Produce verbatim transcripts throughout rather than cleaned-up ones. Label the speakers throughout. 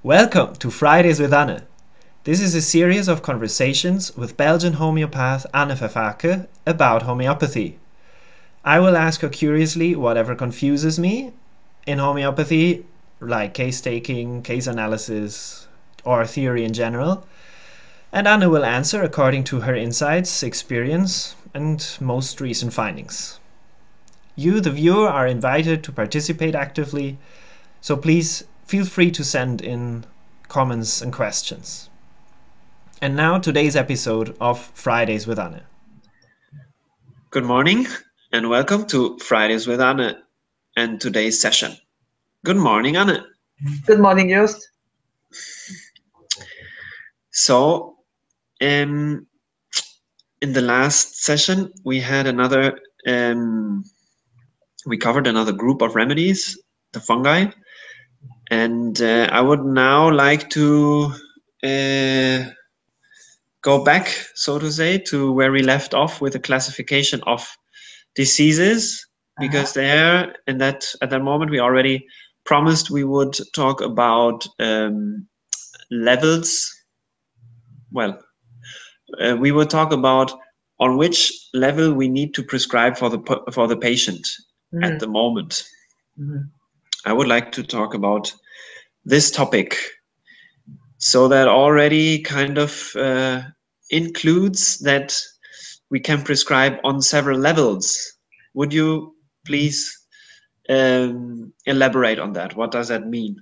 Speaker 1: Welcome to Fridays with Anne. This is a series of conversations with Belgian homeopath Anne Vervarcke about homeopathy. I will ask her curiously whatever confuses me in homeopathy, like case taking, case analysis, or theory in general, and Anne will answer according to her insights, experience, and most recent findings. You, the viewer, are invited to participate actively, so please feel free to send in comments and questions. And now today's episode of Fridays with Anne. Good morning and welcome to Fridays with Anne and today's session. Good morning, Anne.
Speaker 2: Good morning, Jost.
Speaker 1: So, um, in the last session, we had another, um, we covered another group of remedies, the fungi. And uh, I would now like to uh, go back, so to say, to where we left off with the classification of diseases, because uh-huh. there, in that at that moment, we already promised we would talk about um, levels. Well, uh, we would talk about on which level we need to prescribe for the for the patient mm-hmm. at the moment. Mm-hmm. I would like to talk about this topic, so that already kind of uh, includes that we can prescribe on several levels. Would you please um, elaborate on that? What does that mean?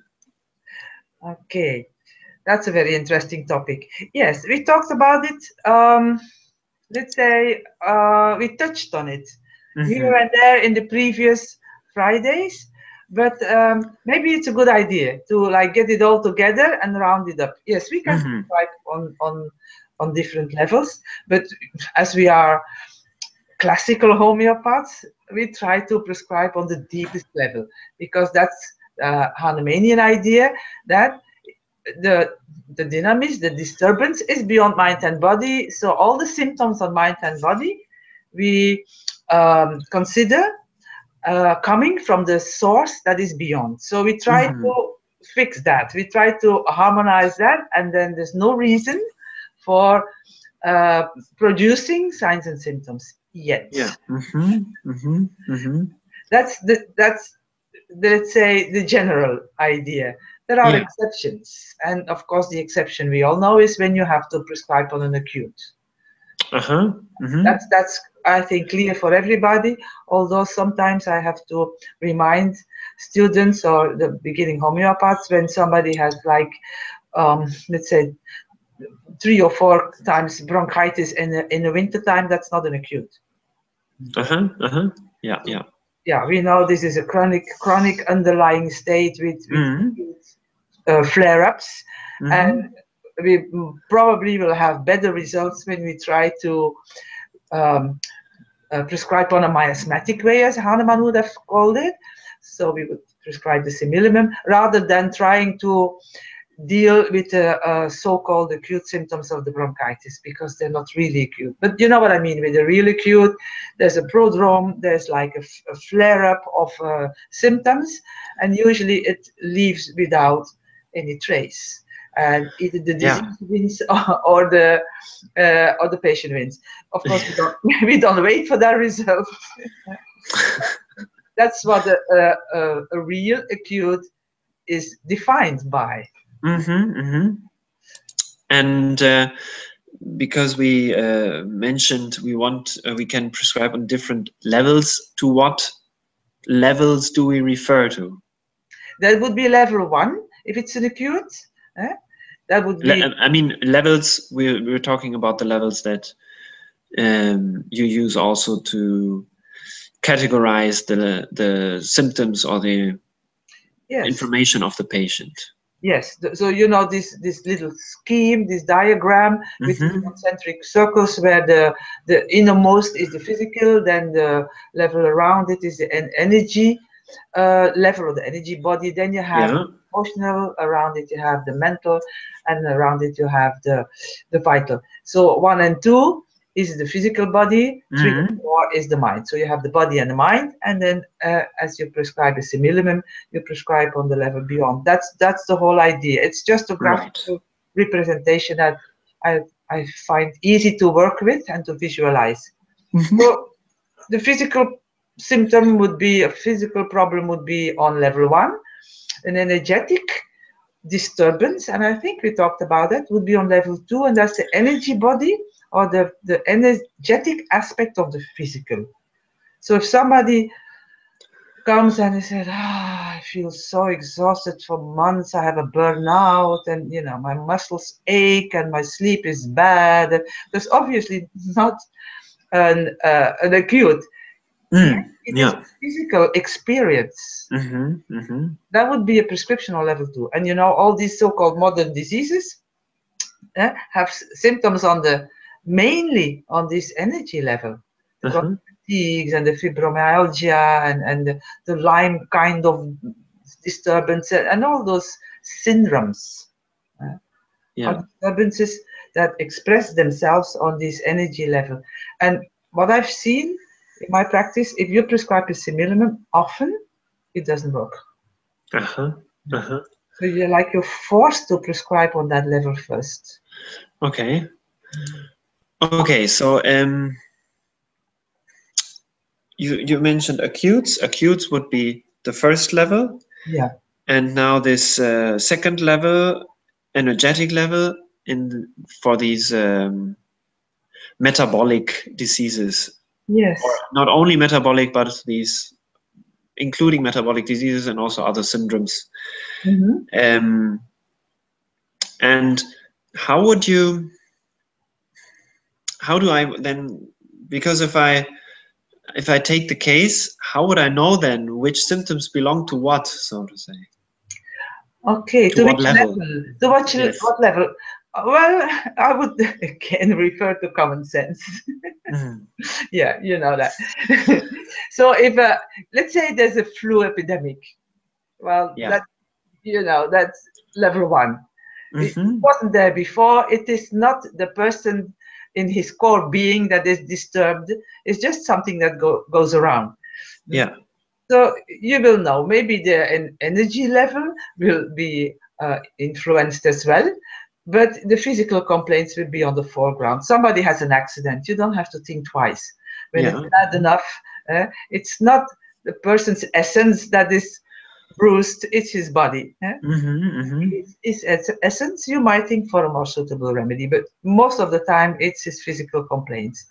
Speaker 2: Okay, that's a very interesting topic. Yes, we talked about it. Um, let's say uh, we touched on it mm-hmm. here and there in the previous Fridays. But um, maybe it's a good idea to like get it all together and round it up. Yes, we can mm-hmm. prescribe on, on, on different levels, but as we are classical homeopaths, we try to prescribe on the deepest level, because that's uh, Hahnemannian idea that the, the dynamism, the disturbance is beyond mind and body. So all the symptoms on mind and body, we um, consider Uh, coming from the source that is beyond. So we try mm-hmm. to fix that. We try to harmonize that, and then there's no reason for uh, producing signs and symptoms yet.
Speaker 1: Yeah. Mm-hmm. Mm-hmm. Mm-hmm.
Speaker 2: That's the that's the, let's say the general idea. There are yeah. exceptions, and of course the exception we all know is when you have to prescribe on an acute.
Speaker 1: Uh-huh. Mm-hmm.
Speaker 2: That's that's I think clear for everybody, although sometimes I have to remind students or the beginning homeopaths when somebody has like um, let's say three or four times bronchitis in the, in the winter time, that's not an acute.
Speaker 1: Uh-huh. Uh-huh. Yeah, yeah.
Speaker 2: Yeah, we know this is a chronic chronic underlying state with, with mm-hmm. uh, flare-ups, mm-hmm. and we probably will have better results when we try to um, uh, prescribe on a miasmatic way, as Hahnemann would have called it. So we would prescribe the similimum rather than trying to deal with the uh, so-called acute symptoms of the bronchitis, because they're not really acute. But you know what I mean with the real acute. There's a prodrome, there's like a, a flare-up of uh, symptoms, and usually it leaves without any trace. And either the disease yeah. wins or, or the uh, or the patient wins. Of course, we don't we don't wait for that result. That's what a, a, a real acute is defined by.
Speaker 1: Mm-hmm, mm-hmm. And uh, because we uh, mentioned we want uh, we can prescribe on different levels. To what levels do we refer to?
Speaker 2: That would be level one if it's an acute. Eh? That would be.
Speaker 1: I mean, levels. We're we're talking about the levels that um, you use also to categorize the the symptoms or the yes. information of the patient.
Speaker 2: Yes. So you know this this little scheme, this diagram with mm-hmm. concentric circles, where the the innermost is the physical, then the level around it is the energy uh, level of the energy body. Then you have. Yeah. Emotional, around it you have the mental, and around it you have the the vital. So one and two is the physical body, three
Speaker 1: Mm-hmm.
Speaker 2: and four is the mind. So you have the body and the mind, and then uh, as you prescribe a similimum, you prescribe on the level beyond. That's that's the whole idea. It's just a graphical
Speaker 1: Right.
Speaker 2: representation that I I find easy to work with and to visualize.
Speaker 1: Mm-hmm.
Speaker 2: So the physical symptom would be, a physical problem would be on level one, an energetic disturbance, and I think we talked about that, would be on level two, and that's the energy body or the, the energetic aspect of the physical. So if somebody comes and he said, ah, I feel so exhausted for months, I have a burnout, and you know, my muscles ache and my sleep is bad, that's obviously not an, uh, an acute.
Speaker 1: Mm.
Speaker 2: It is
Speaker 1: Yeah.
Speaker 2: a physical experience.
Speaker 1: Mm-hmm. Mm-hmm.
Speaker 2: That would be a prescription on level two. And you know, all these so-called modern diseases eh, have s- symptoms on the mainly on this energy level. The
Speaker 1: Uh-huh.
Speaker 2: chronic fatigues and the fibromyalgia and, and the, the Lyme kind of disturbance and, and all those syndromes eh, are
Speaker 1: Yeah.
Speaker 2: disturbances that express themselves on this energy level. And what I've seen in my practice, if you prescribe a similimum, often it doesn't work.
Speaker 1: Uh-huh. Uh-huh.
Speaker 2: So you're like you're forced to prescribe on that level first.
Speaker 1: Okay. Okay. So um, you you mentioned acutes. Acutes would be the first level,
Speaker 2: Yeah.
Speaker 1: and now this uh, second level, energetic level, in for these um, metabolic diseases, or
Speaker 2: Yes.
Speaker 1: not only metabolic, but these including metabolic diseases and also other syndromes.
Speaker 2: Mm-hmm.
Speaker 1: Um, and how would you? How do I then? Because if I if I take the case, how would I know then which symptoms belong to what, so to say?
Speaker 2: Okay.
Speaker 1: To
Speaker 2: To
Speaker 1: what
Speaker 2: which
Speaker 1: level?
Speaker 2: level? To what,
Speaker 1: Yes.
Speaker 2: what level? Uh, Well, I would again refer to common sense.
Speaker 1: Mm.
Speaker 2: Yeah, you know that. So if uh, let's say there's a flu epidemic, well,
Speaker 1: Yeah.
Speaker 2: that you know that's level one. It
Speaker 1: Mm-hmm.
Speaker 2: wasn't there before. It is not the person in his core being that is disturbed. It's just something that go, goes around.
Speaker 1: Yeah.
Speaker 2: So you will know. Maybe the en- energy level will be uh, influenced as well, but the physical complaints will be on the foreground. Somebody has an accident. You don't have to think twice. When it's
Speaker 1: Yeah.
Speaker 2: bad enough, uh, it's not the person's essence that is bruised, it's his body. eh?
Speaker 1: Mm-hmm. Mm-hmm.
Speaker 2: It's his es- essence. You might think for a more suitable remedy, but most of the time it's his physical complaints.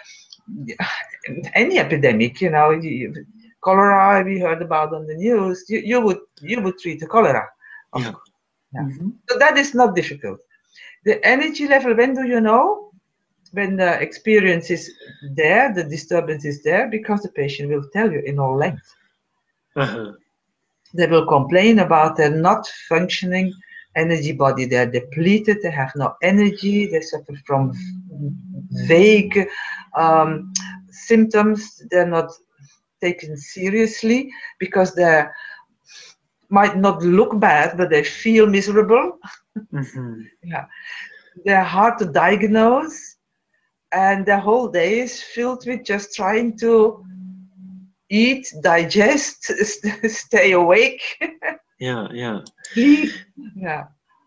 Speaker 2: Any epidemic, you know, you, cholera we heard about on the news, you, you would you would treat the cholera, of
Speaker 1: Yeah.
Speaker 2: course. Yeah.
Speaker 1: Mm-hmm.
Speaker 2: So that is not difficult. The energy level, when do you know? When the experience is there, the disturbance is there, because the patient will tell you in all length.
Speaker 1: Uh-huh.
Speaker 2: They will complain about their not functioning energy body. They're depleted, they have no energy, they suffer from vague um, symptoms, they're not taken seriously because they might not look bad, but they feel miserable.
Speaker 1: Mm-hmm.
Speaker 2: Yeah, they're hard to diagnose, and the whole day is filled with just trying to eat, digest, stay awake,
Speaker 1: Yeah. Yeah.
Speaker 2: sleep. Yeah.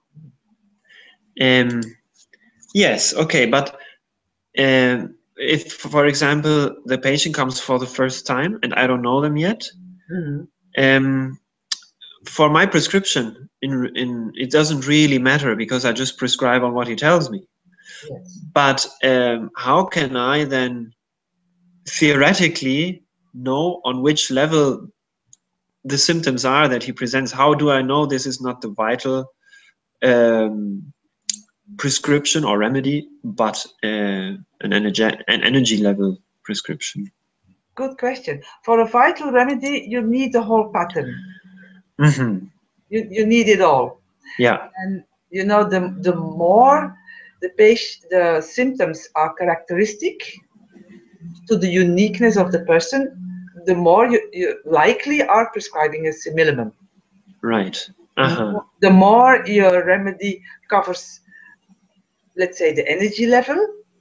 Speaker 1: Um. Yes. Okay. But um, if, for example, the patient comes for the first time and I don't know them yet,
Speaker 2: Mhm.
Speaker 1: um, for my prescription, in in it doesn't really matter because I just prescribe on what he tells me.
Speaker 2: Yes.
Speaker 1: But um, how can I then theoretically know on which level the symptoms are that he presents? How do I know this is not the vital um, prescription or remedy, but uh, an energy an energy level prescription?
Speaker 2: Good question. For a vital remedy, you need the whole pattern.
Speaker 1: Mm-hmm.
Speaker 2: You, you need it all.
Speaker 1: Yeah.
Speaker 2: And you know, the, the more the patient, the symptoms are characteristic to the uniqueness of the person, the more you, you likely are prescribing a similimum.
Speaker 1: Right. Uh-huh.
Speaker 2: The more your remedy covers, let's say, the energy level,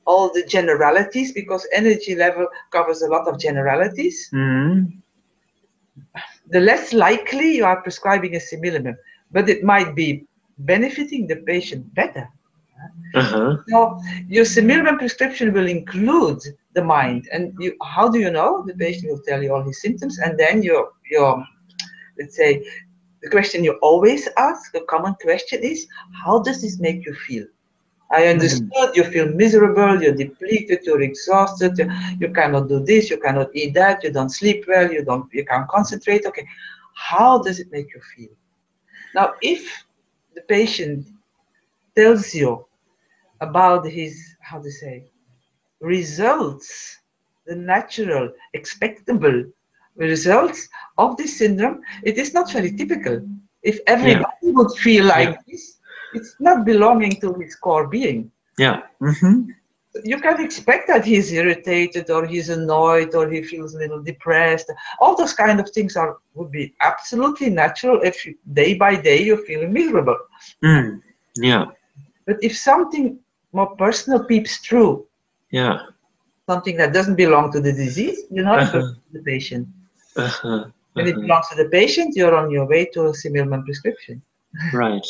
Speaker 2: all the generalities, because energy level covers a lot of generalities,
Speaker 1: Mm.
Speaker 2: the less likely you are prescribing a similimum, but it might be benefiting the patient better.
Speaker 1: Uh-huh.
Speaker 2: So your similimum prescription will include the mind, and you, how do you know? The patient will tell you all his symptoms, and then your your let's say the question you always ask, the common question is, how does this make you feel? I understood mm-hmm. You feel miserable, you're depleted, you're exhausted, you, you cannot do this, you cannot eat that, you don't sleep well, you don't you can't concentrate. Okay, how does it make you feel? Now, if the patient tells you about his, how to say, results, the natural, expectable results of this syndrome, it is not very typical. If everybody yeah. would feel like yeah. this, it's not belonging to his core being.
Speaker 1: Yeah. Mm-hmm.
Speaker 2: You can expect that he's irritated or he's annoyed or he feels a little depressed. All those kind of things are would be absolutely natural if you, day by day you're feeling miserable.
Speaker 1: Mm. Yeah.
Speaker 2: But if something more personal peeps through,
Speaker 1: yeah,
Speaker 2: something that doesn't belong to the disease, you're not uh-huh. the patient.
Speaker 1: Uh-huh. Uh-huh.
Speaker 2: When it belongs to the patient, you're on your way to a similimum prescription.
Speaker 1: Right.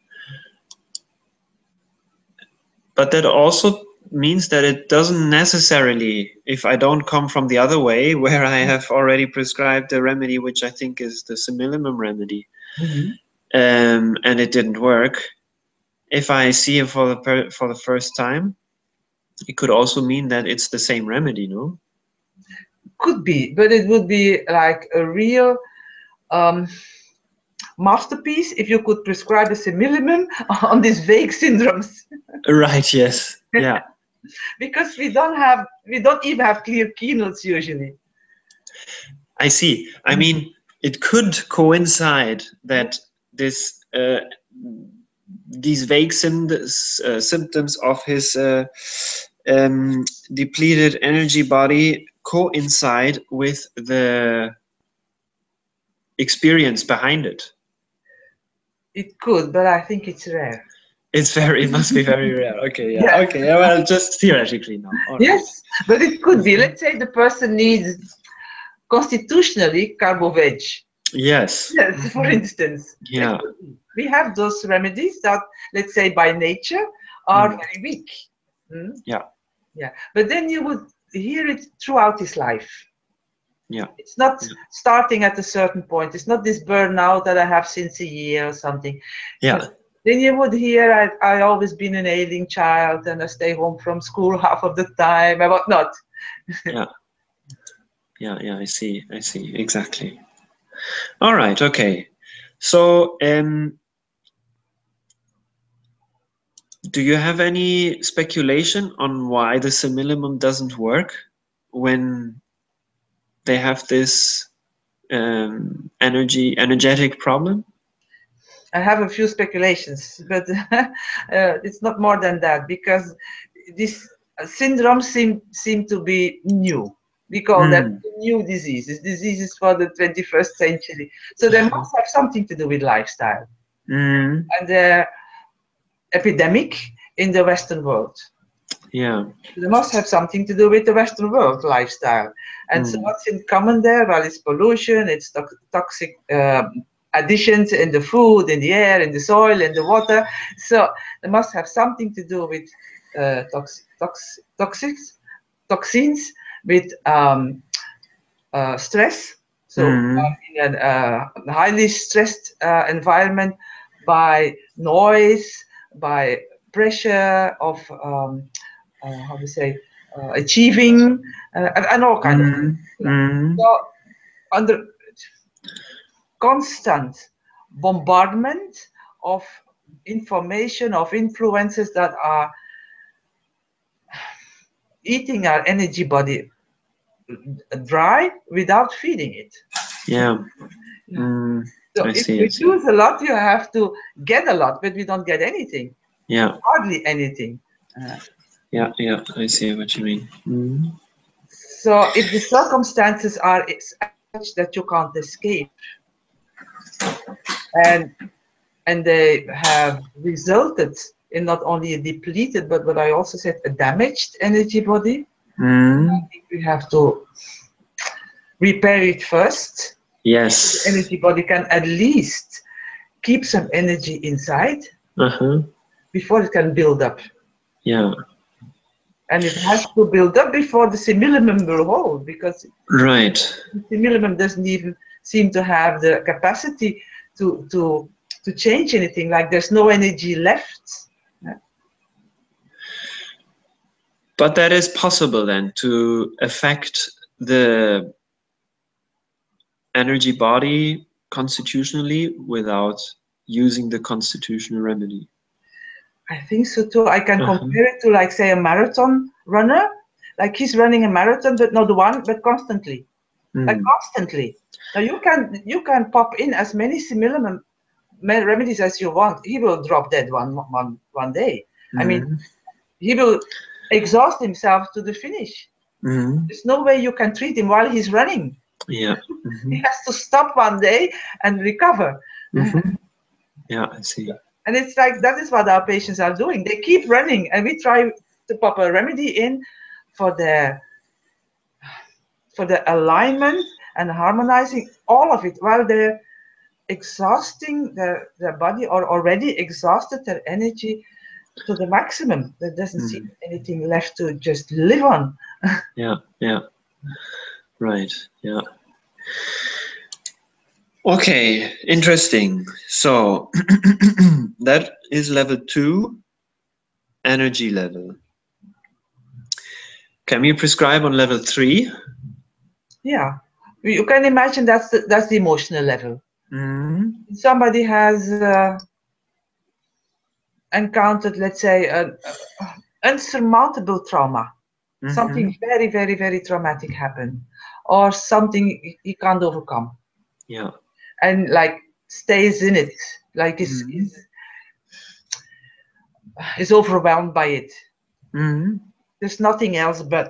Speaker 1: But that also means that it doesn't necessarily, if I don't come from the other way, where I have already prescribed a remedy, which I think is the similimum remedy, mm-hmm. um, and it didn't work, if I see it for the, per for the first time, it could also mean that it's the same remedy, no?
Speaker 2: Could be, but it would be like a real um, masterpiece if you could prescribe a similimum on these vague syndromes.
Speaker 1: Right, yes, yeah.
Speaker 2: Because we don't have, we don't even have clear keynotes usually.
Speaker 1: I see. I mean, it could coincide that this uh, these vague sim uh, symptoms of his uh, um, depleted energy body coincide with the experience behind it.
Speaker 2: It could, but I think it's rare.
Speaker 1: It's very, it must be very rare. Okay, yeah, yeah. Okay, well, just theoretically now. All
Speaker 2: yes,
Speaker 1: right.
Speaker 2: But it could be. Let's say the person needs constitutionally carbo-veg.
Speaker 1: Yes.
Speaker 2: Yes, for instance.
Speaker 1: Yeah.
Speaker 2: We have those remedies that, let's say, by nature are mm. very weak. Mm?
Speaker 1: Yeah.
Speaker 2: Yeah. But then you would hear it throughout his life.
Speaker 1: Yeah.
Speaker 2: It's not
Speaker 1: yeah.
Speaker 2: starting at a certain point. It's not this burnout that I have since a year or something.
Speaker 1: Yeah.
Speaker 2: But then you would hear, I, I always been an ailing child and I stay home from school half of the time and whatnot.
Speaker 1: yeah. Yeah, yeah, I see. I see. Exactly. All right. Okay. So, um, do you have any speculation on why the similimum doesn't work when they have this um, energy, energetic problem?
Speaker 2: I have a few speculations, but uh, it's not more than that, because these syndromes seem seem to be new. We call mm. them new diseases, diseases for the twenty-first century. So they must have something to do with lifestyle.
Speaker 1: Mm.
Speaker 2: And they're epidemic in the Western world.
Speaker 1: Yeah.
Speaker 2: They must have something to do with the Western world lifestyle. And mm. so what's in common there? Well, it's pollution, it's to toxic um, additions in the food, in the air, in the soil, in the water. So they must have something to do with uh, tox tox toxics, toxins, with um, uh, stress. So
Speaker 1: mm.
Speaker 2: uh, in a uh, highly stressed uh, environment, by noise, by pressure of um, uh, how to say uh, achieving, uh, and, and all kind mm. of things.
Speaker 1: Mm.
Speaker 2: So under constant bombardment of information, of influences that are eating our energy body dry without feeding it.
Speaker 1: Yeah. Mm,
Speaker 2: so
Speaker 1: I
Speaker 2: if
Speaker 1: see,
Speaker 2: you choose a lot, you have to get a lot, but we don't get anything.
Speaker 1: Yeah.
Speaker 2: Hardly anything. Uh,
Speaker 1: yeah, yeah, I see what you mean. Mm.
Speaker 2: So if the circumstances are such that you can't escape, and and they have resulted in not only a depleted, but what I also said, a damaged energy body.
Speaker 1: Mm.
Speaker 2: I think we have to repair it first.
Speaker 1: Yes.
Speaker 2: The energy body can at least keep some energy inside
Speaker 1: uh-huh.
Speaker 2: before it can build up.
Speaker 1: Yeah.
Speaker 2: And it has to build up before the simillimum will hold, because
Speaker 1: right.
Speaker 2: the simillimum doesn't even seem to have the capacity to to to change anything. Like there's no energy left.
Speaker 1: But that is possible then, to affect the energy body constitutionally without using the constitutional remedy.
Speaker 2: I think so too. I can
Speaker 1: Uh-huh.
Speaker 2: compare it to, like, say, a marathon runner. Like he's running a marathon, but not one, but constantly. Mm. Like constantly. Now you can you can pop in as many simillimum remedies as you want. He will drop dead one one one day. Mm. I mean, he will exhaust himself to the finish. Mm. There's no way you can treat him while he's running.
Speaker 1: Yeah. Mm-hmm.
Speaker 2: He has to stop one day and recover.
Speaker 1: Mm-hmm. Yeah, I see.
Speaker 2: And it's like, that is what our patients are doing. They keep running, and we try to pop a remedy in for the for the alignment and harmonizing all of it while they're exhausting their, their body, or already exhausted their energy to the maximum. There doesn't mm. seem anything left to just live on.
Speaker 1: Yeah, yeah. Right, yeah. Okay, interesting. So that is level two, energy level. Can we prescribe on level three?
Speaker 2: Yeah, you can imagine that's the, that's the emotional level. Mm-hmm. Somebody has uh, encountered, let's say, an unsurmountable trauma. Mm-hmm. Something very, very, very traumatic happened, or something he can't overcome.
Speaker 1: Yeah.
Speaker 2: And like stays in it, like is mm-hmm. is, is overwhelmed by it. Mm-hmm. There's nothing else but.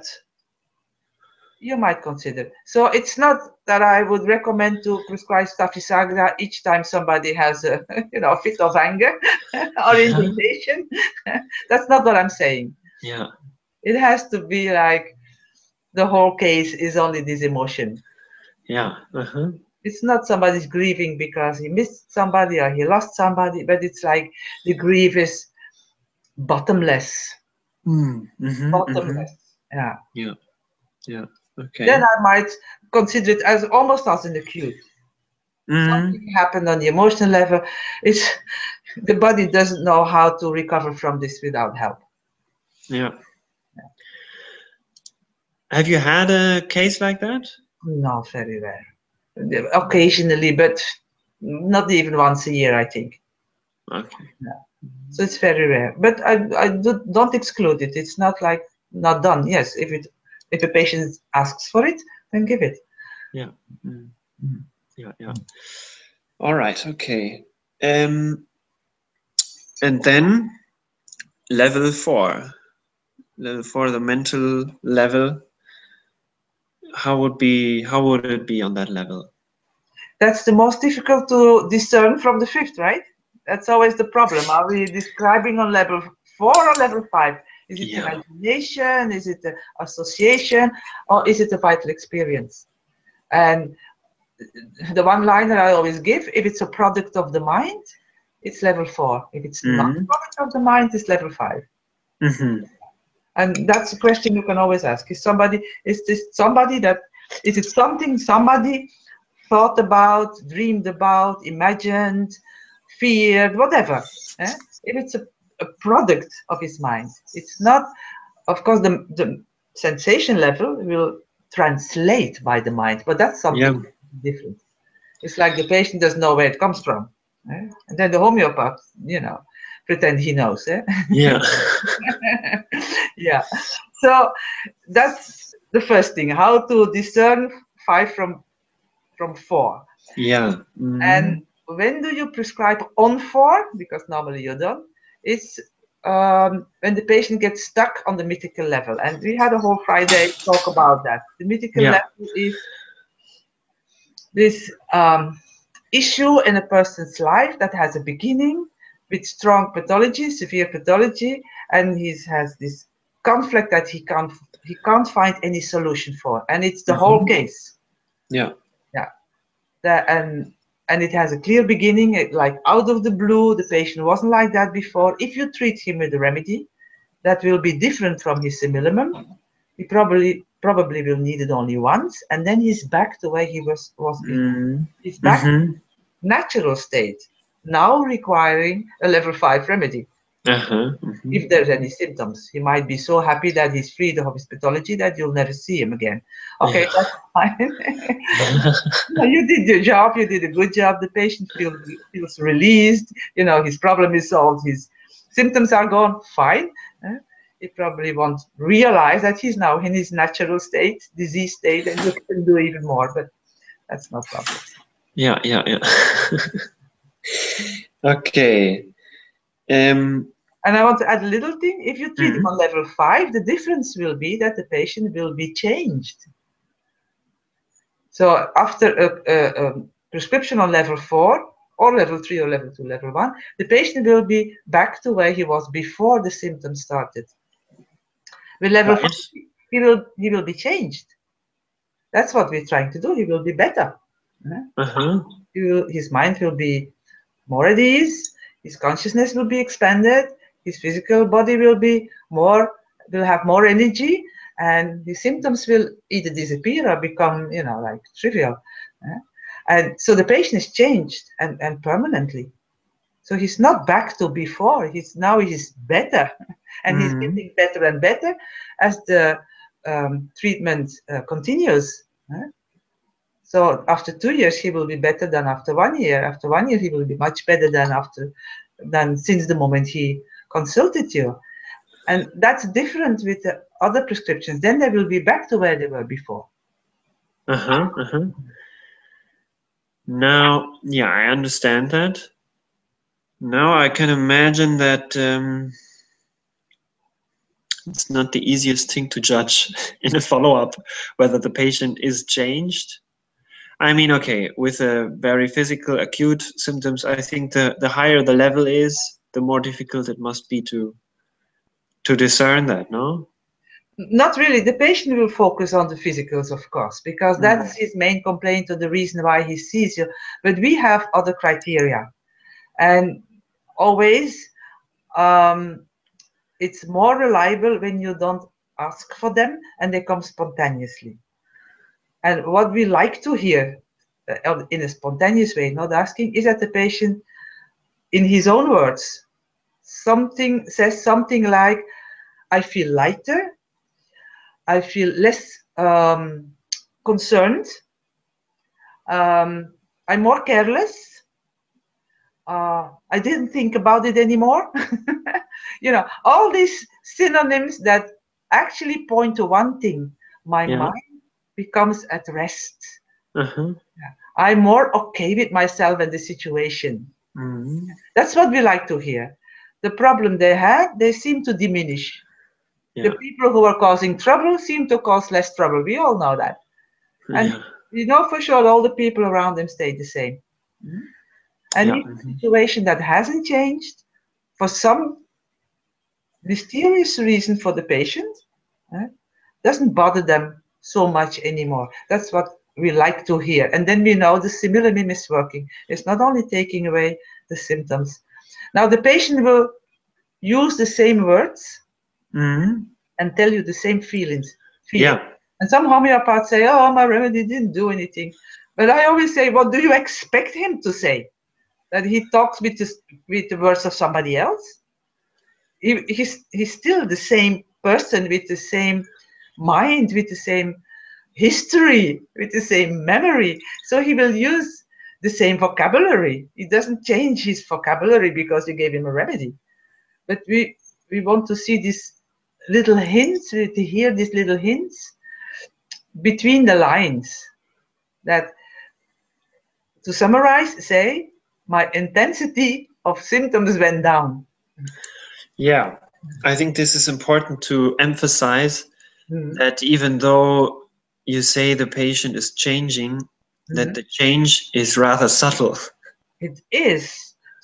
Speaker 2: You might consider. So it's not that I would recommend to prescribe Staphysagra each time somebody has a you know fit of anger or indignation. That's not what I'm saying.
Speaker 1: Yeah.
Speaker 2: It has to be like the whole case is only this emotion.
Speaker 1: Yeah. Uh-huh.
Speaker 2: It's not somebody's grieving because he missed somebody or he lost somebody, but it's like the grief is bottomless.
Speaker 1: Mm. Mm-hmm.
Speaker 2: Bottomless.
Speaker 1: Mm-hmm. Yeah. Yeah. Yeah. Okay.
Speaker 2: Then I might consider it as almost as an acute. Mm. Something happened on the emotional level. It's the body doesn't know how to recover from this without help.
Speaker 1: Yeah. yeah. Have you had a case like that?
Speaker 2: No, very rare. Occasionally, but not even once a year, I think.
Speaker 1: Okay.
Speaker 2: Yeah. So it's very rare. But I, I do, don't exclude it. It's not like not done. Yes, if it if a patient asks for it, then give it.
Speaker 1: Yeah. Mm. Mm. Yeah, yeah. All right, okay. Um, and then level four. Level four, the mental level. How would be how would it be on that level?
Speaker 2: That's the most difficult to discern from the fifth, right? That's always the problem. Are we describing on level four or level five? Is it yeah. imagination? Is it association? Or is it a vital experience? And the one-liner I always give, if it's a product of the mind, it's level four. If it's mm-hmm. not a product of the mind, it's level five. Mm-hmm. And that's a question you can always ask. Is somebody, is this somebody that, is it something somebody thought about, dreamed about, imagined, feared, whatever? Eh? If it's a, a product of his mind, it's not, of course, the, the sensation level will translate by the mind, but that's something yeah. different. It's like the patient doesn't know where it comes from. Eh? And then the homeopath, you know, pretend he knows. Eh?
Speaker 1: Yeah.
Speaker 2: Yeah. So that's the first thing, how to discern five from from four.
Speaker 1: Yeah. Mm-hmm.
Speaker 2: And when do you prescribe on four? Because normally you don't. It's um, when the patient gets stuck on the mythical level. And we had a whole Friday talk about that. The mythical yeah. level is this um, issue in a person's life that has a beginning, with strong pathology, severe pathology, and he has this conflict that he can't he can't find any solution for, and it's the whole
Speaker 1: Mm-hmm.
Speaker 2: case.
Speaker 1: Yeah.
Speaker 2: Yeah. The, and and it has a clear beginning, it, like out of the blue. The patient wasn't like that before. If you treat him with a remedy that will be different from his similimum, he probably probably will need it only once, and then he's back to where he was was before.
Speaker 1: Mm-hmm.
Speaker 2: He's back
Speaker 1: Mm-hmm.
Speaker 2: natural state, now requiring a level five remedy.
Speaker 1: Uh-huh. Mm-hmm.
Speaker 2: If there's any symptoms, he might be so happy that he's freed of his pathology that you'll never see him again. Okay,
Speaker 1: Yeah.
Speaker 2: that's fine. You did your job, you did a good job. The patient feels feels released, you know, his problem is solved, his symptoms are gone, fine. Uh, he probably won't realize that he's now in his natural state, disease state, and you can do even more, but that's no problem.
Speaker 1: Yeah, yeah, yeah. Okay. Um,
Speaker 2: And I want to add a little thing. If you treat him
Speaker 1: mhm.
Speaker 2: on level five, the difference will be that the patient will be changed. So after a, a, a prescription on level four, or level three, or level two, level one, the patient will be back to where he was before the symptoms started. With level
Speaker 1: Right.
Speaker 2: five, he will, he will be changed. That's what we're trying to do. He will be better.
Speaker 1: Uh-huh.
Speaker 2: He will, his mind will be more at ease, his consciousness will be expanded, his physical body will be more, will have more energy, and the symptoms will either disappear or become, you know, like trivial. Yeah? And so the patient is changed and, and permanently. So he's not back to before. He's now he's better, and he's
Speaker 1: Mm-hmm.
Speaker 2: getting better and better as the um, treatment uh, continues. Yeah? So after two years, he will be better than after one year. After one year, he will be much better than after than since the moment he consulted you. And that's different with the other prescriptions. Then they will be back to where they were before.
Speaker 1: Uh-huh. Uh-huh. Now, yeah, I understand that. Now I can imagine that um, it's not the easiest thing to judge in a follow-up whether the patient is changed. I mean, okay, with a very physical acute symptoms, I think the, the higher the level is, the more difficult it must be to to discern that, no?
Speaker 2: Not really. The patient will focus on the physicals, of course, because that's
Speaker 1: Mm-hmm.
Speaker 2: his main complaint or the reason why he sees you. But we have other criteria. And always, um, it's more reliable when you don't ask for them and they come spontaneously. And what we like to hear uh, in a spontaneous way, not asking, is that the patient, in his own words, something says something like, I feel lighter, I feel less um, concerned, um, I'm more careless, uh, I didn't think about it anymore. You know, all these synonyms that actually point to one thing: my
Speaker 1: Yeah.
Speaker 2: mind becomes at rest.
Speaker 1: Uh-huh.
Speaker 2: I'm more okay with myself and the situation.
Speaker 1: Mm-hmm.
Speaker 2: That's what we like to hear. The problem they had, they seem to diminish. The
Speaker 1: Yeah.
Speaker 2: people who are causing trouble seem to cause less trouble. We all know that. And
Speaker 1: Yeah.
Speaker 2: you know for sure all the people around them stay the same. And
Speaker 1: Yeah.
Speaker 2: if the
Speaker 1: Mm-hmm.
Speaker 2: situation that hasn't changed, for some mysterious reason for the patient, eh, doesn't bother them so much anymore. That's what we like to hear. And then we know the similar meme is working. It's not only taking away the symptoms. Now the patient will use the same words
Speaker 1: Mm-hmm.
Speaker 2: and tell you the same feelings. Feeling.
Speaker 1: Yeah.
Speaker 2: And some homeopaths say, oh, my remedy didn't do anything. But I always say, what do you expect him to say? That he talks with the, with the words of somebody else? He, he's, he's still the same person with the same mind, with the same history, with the same memory. So he will use the same vocabulary. He doesn't change his vocabulary because you gave him a remedy. But we, we want to see these little hints, to hear these little hints between the lines. That, to summarize, say, my intensity of symptoms went down.
Speaker 1: Yeah. I think this is important to emphasize
Speaker 2: Mm-hmm.
Speaker 1: that even though you say the patient is changing,
Speaker 2: Mm-hmm.
Speaker 1: that the change is rather subtle.
Speaker 2: It is.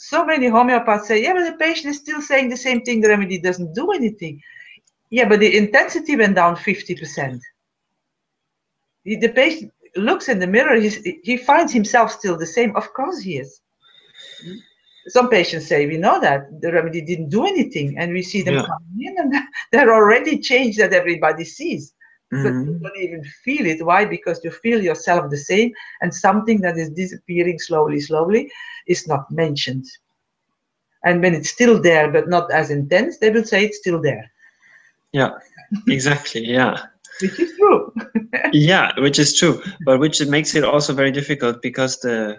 Speaker 2: so many homeopaths say, yeah, but the patient is still saying the same thing, the remedy doesn't do anything. Yeah, but the intensity went down fifty percent. The patient looks in the mirror, he's, he finds himself still the same. Of course he is. Some patients say, we know that the remedy didn't do anything, and we see them
Speaker 1: Yeah.
Speaker 2: coming in and they're already changed that everybody sees.
Speaker 1: Mm-hmm.
Speaker 2: But you don't even feel it. Why? Because you feel yourself the same, and something that is disappearing slowly, slowly is not mentioned. And when it's still there, but not as intense, they will say it's still there.
Speaker 1: Yeah, exactly. Yeah.
Speaker 2: Which is true.
Speaker 1: Yeah, which is true, but which makes it also very difficult because the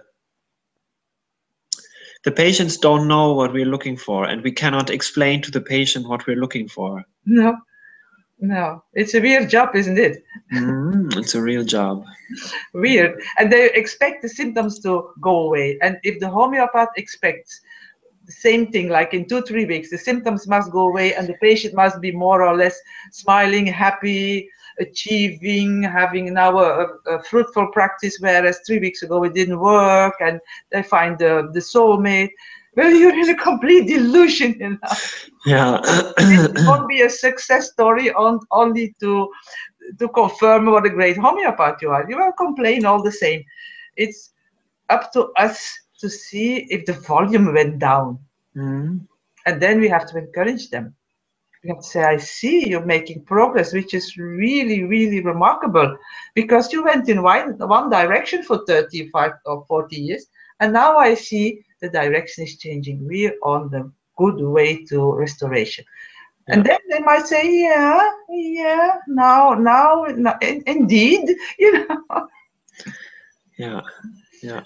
Speaker 1: the patients don't know what we're looking for, and we cannot explain to the patient what we're looking for.
Speaker 2: No, no, it's a weird job, isn't it?
Speaker 1: Mm, it's a real job.
Speaker 2: Weird. And they expect the symptoms to go away. And if the homeopath expects the same thing, like in two, three weeks, the symptoms must go away and the patient must be more or less smiling, happy, achieving, having now a, a fruitful practice, whereas three weeks ago it didn't work and they find the, the soulmate. Well, you're in a complete delusion, you know.
Speaker 1: Yeah.
Speaker 2: It won't be a success story on only to to confirm what a great homeopath you are. You will complain all the same. It's up to us to see if the volume went down.
Speaker 1: Mm.
Speaker 2: And then we have to encourage them. We have to say, I see you're making progress, which is really, really remarkable, because you went in one, one direction for thirty-five or forty years, and now I see the direction is changing. We're on the good way to restoration.
Speaker 1: Yeah.
Speaker 2: And then they might say, yeah, yeah, now, now, now in, indeed, you know.
Speaker 1: Yeah, yeah.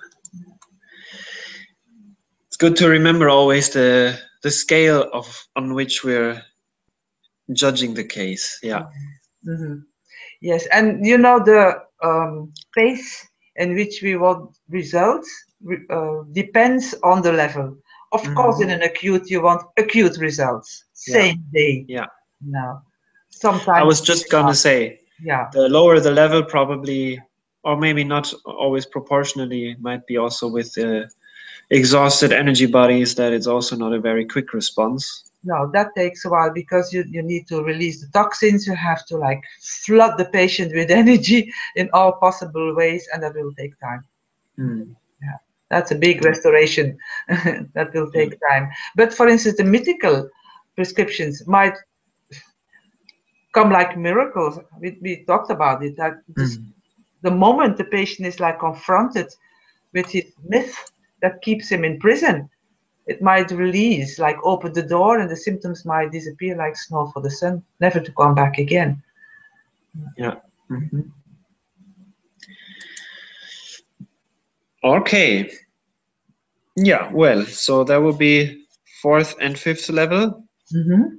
Speaker 1: It's good to remember always the the scale of on which we're judging the case. Yeah.
Speaker 2: Mm-hmm. Yes, and you know the um, pace in which we want results uh, depends on the level. Of
Speaker 1: Mm-hmm.
Speaker 2: course, in an acute, you want acute results, same
Speaker 1: Yeah.
Speaker 2: day.
Speaker 1: Yeah.
Speaker 2: No, sometimes
Speaker 1: I was just gonna say,
Speaker 2: yeah,
Speaker 1: the lower the level, probably, or maybe not always proportionally, might be also with the exhausted energy bodies that it's also not a very quick response.
Speaker 2: no, that takes a while because you, you need to release the toxins. You have to like flood the patient with energy in all possible ways, and that will take time.
Speaker 1: Mm.
Speaker 2: Yeah, that's a big restoration. That will take yeah. time. But for instance, the mythical prescriptions might come like miracles. We, we talked about it. That just mm. the moment the patient is like confronted with his myth that keeps him in prison, it might release, like open the door, and the symptoms might disappear like snow for the sun, never to come back again.
Speaker 1: Yeah. Mm-hmm. Okay. Yeah, well, so that will be fourth and fifth level.
Speaker 2: Mm-hmm.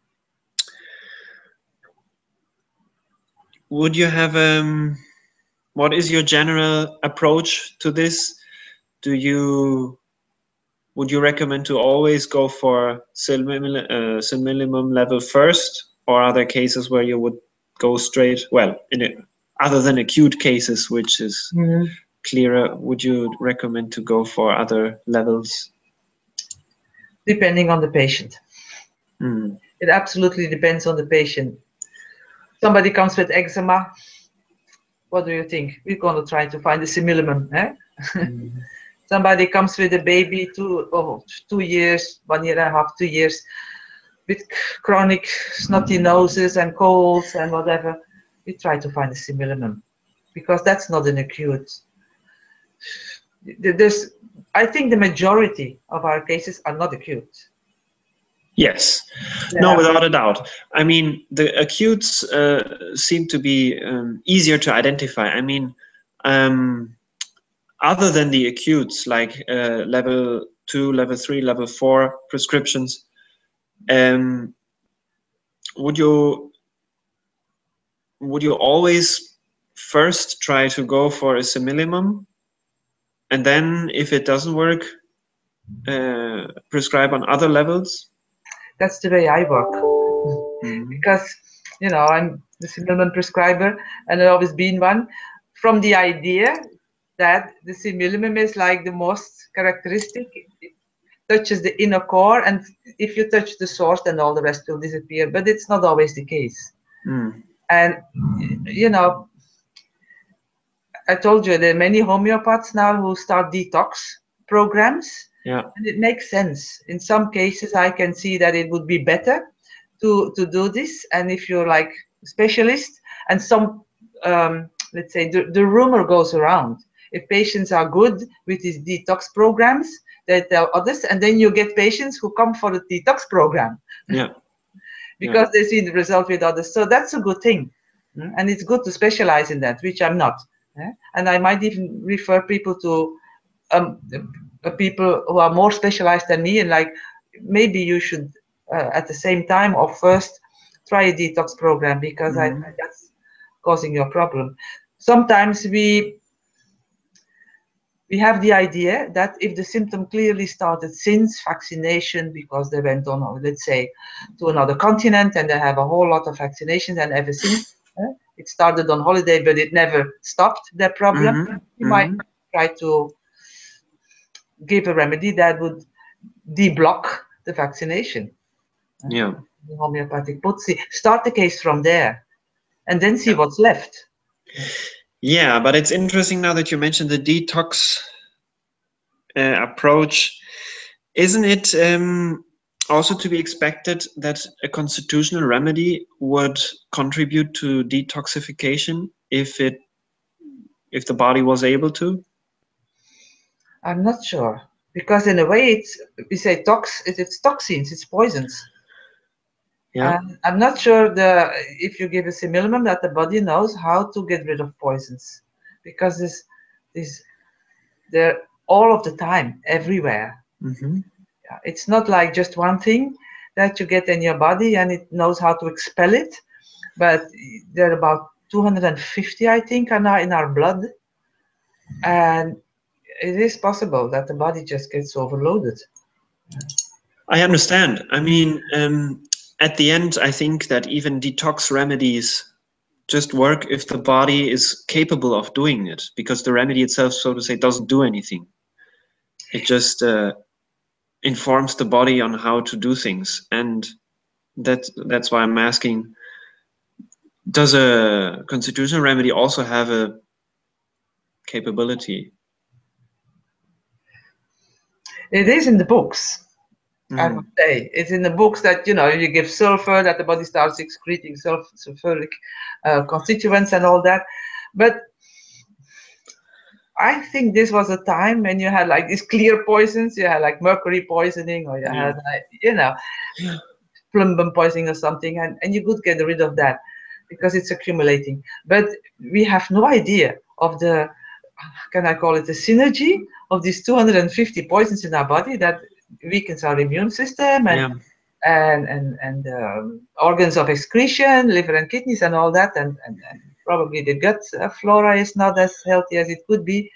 Speaker 1: Would you have um what is your general approach to this? Do you would you recommend to always go for synminimum uh, level first, or are there cases where you would go straight? Well, in it, other than acute cases, which is mm-hmm. clearer, would you recommend to go for other levels?
Speaker 2: Depending on the patient.
Speaker 1: Mm.
Speaker 2: It absolutely depends on the patient. Somebody comes with eczema. What do you think? We're going to try to find a simillimum. Eh? Mm. Somebody comes with a baby, two, oh, two years, one year and a half, two years, with chronic snotty noses and colds and whatever. We try to find a simillimum, because that's not an acute. There's, I think the majority of our cases are not acute.
Speaker 1: Yes, yeah. No, without a doubt. I mean, the acutes uh, seem to be um, easier to identify. I mean, um, other than the acutes, like uh, level two, level three, level four prescriptions, um, would you would you always first try to go for a simillimum, and then if it doesn't work, uh, prescribe on other levels?
Speaker 2: That's the way I work. Mm-hmm. Because, you know, I'm the simillimum prescriber, and I've always been one, from the idea that the simillimum is like the most characteristic. touches the inner core, and if you touch the source, then all the rest will disappear. But it's not always the case.
Speaker 1: Mm.
Speaker 2: And you know, I told you there are many homeopaths now who start detox programs.
Speaker 1: Yeah.
Speaker 2: And it makes sense. In some cases, I can see that it would be better to to do this. And if you're like a specialist, and some, um, let's say, the, the rumor goes around, if patients are good with these detox programs, they tell others, and then you get patients who come for the detox program.
Speaker 1: Yeah.
Speaker 2: Because
Speaker 1: yeah.
Speaker 2: they see the result with others. So that's a good thing. And it's good to specialize in that, which I'm not. And I might even refer people to um, people who are more specialized than me, and like, maybe you should uh, at the same time or first try a detox program, because mm-hmm. I, that's causing your problem. Sometimes we we have the idea that if the symptom clearly started since vaccination, because they went on, let's say, to another continent and they have a whole lot of vaccinations, and ever since eh, it started on holiday, but it never stopped their problem, mm-hmm. you mm-hmm. might try to give a remedy that would deblock the vaccination.
Speaker 1: Yeah.
Speaker 2: The homeopathic putsi. Start the case from there, and then see yeah. what's left.
Speaker 1: Yeah, but it's interesting now that you mentioned the detox uh, approach. Isn't it um, also to be expected that a constitutional remedy would contribute to detoxification if it if the body was able to?
Speaker 2: I'm not sure, because in a way it's, we say tox, it's toxins, it's poisons. Yeah. And I'm not sure the if you give a simillimum that the body knows how to get rid of poisons, because this this they're all of the time, everywhere. Mm-hmm. Yeah, it's not like just one thing that you get in your body and it knows how to expel it, but there are about two hundred fifty, I think, are now in our blood, and it is possible that the body just gets overloaded.
Speaker 1: I understand. I mean, um, at the end, I think that even detox remedies just work if the body is capable of doing it, because the remedy itself, so to say, doesn't do anything. It just uh, informs the body on how to do things. And that, that's why I'm asking, does a constitutional remedy also have a capability?
Speaker 2: It is in the books. Mm. I would say it's in the books that, you know, you give sulfur, that the body starts excreting sulf sulfuric uh, constituents and all that. But I think this was a time when you had like these clear poisons. You had like mercury poisoning, or you yeah. had like, you know, yeah. plumbum poisoning or something, and, and you could get rid of that because it's accumulating. But we have no idea of the, can I call it the synergy of these two hundred fifty poisons in our body that weakens our immune system, and yeah. and and and um, organs of excretion, liver and kidneys and all that, and, and, and probably the gut flora is not as healthy as it could be.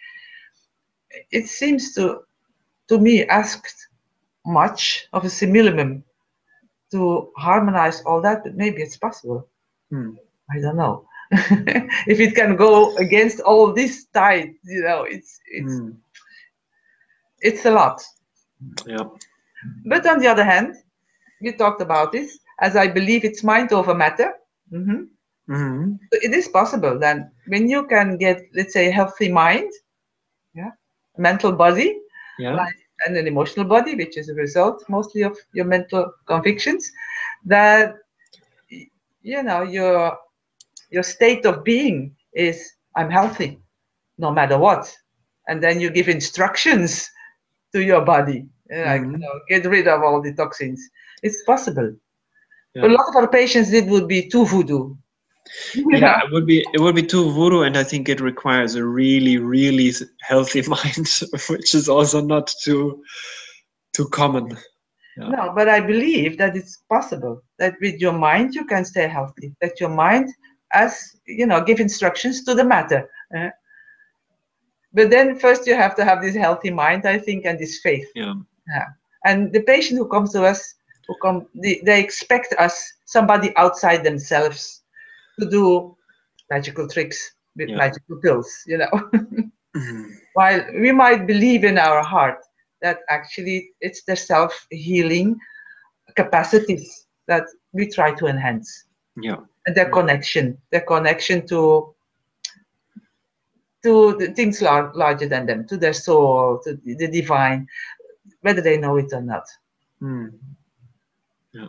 Speaker 2: It seems to to me asked much of a simillimum to harmonize all that, but maybe it's possible. Hmm. I don't know. If it can go against all this tide, you know, it's it's hmm. it's a lot.
Speaker 1: Yeah.
Speaker 2: But on the other hand, we talked about this, as I believe it's mind over matter. Mm-hmm. Mm-hmm. So it is possible that when you can get, let's say, a healthy mind, yeah, a mental body, yeah, like, and an emotional body, which is a result mostly of your mental convictions, that, you know, your your state of being is, I'm healthy, no matter what. And then you give instructions to your body, like, mm-hmm. you know, get rid of all the toxins. It's possible. Yeah. A lot of our patients, it would be too voodoo.
Speaker 1: Yeah, know? it would be it would be too voodoo, and I think it requires a really, really healthy mind, which is also not too too common.
Speaker 2: Yeah. No, but I believe that it's possible that with your mind you can stay healthy. That your mind, as you know, give instructions to the matter. Uh, but then first you have to have this healthy mind, I think, and this faith.
Speaker 1: Yeah.
Speaker 2: Yeah. And the patient who comes to us, who come, they, they expect us, somebody outside themselves, to do magical tricks with yeah. magical pills, you know. Mm-hmm. While we might believe in our heart that actually it's their self-healing capacities that we try to enhance.
Speaker 1: Yeah.
Speaker 2: And their connection, their connection to to the things lar- larger than them, to their soul, to the divine, whether they know it or not.
Speaker 1: Mm. Yeah.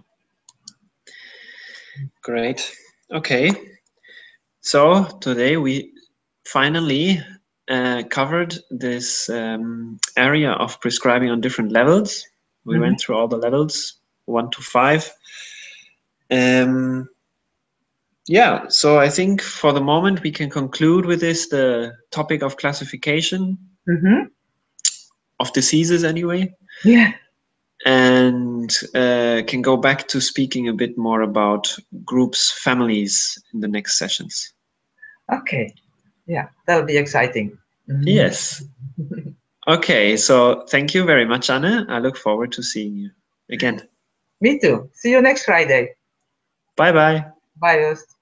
Speaker 1: Great. Okay. So today we finally uh, covered this um, area of prescribing on different levels. We
Speaker 2: Mhm.
Speaker 1: went through all the levels, one to five. Um, yeah, so I think for the moment we can conclude with this the topic of classification
Speaker 2: Mhm.
Speaker 1: of diseases anyway,
Speaker 2: Yeah.
Speaker 1: and uh, can go back to speaking a bit more about groups, families in the next sessions.
Speaker 2: Okay. Yeah, that'll be exciting. Mhm.
Speaker 1: Yes. Okay, so thank you very much, Anne. I look forward to seeing you again.
Speaker 2: Me too. See you next Friday.
Speaker 1: Bye bye.
Speaker 2: Bye, Jost.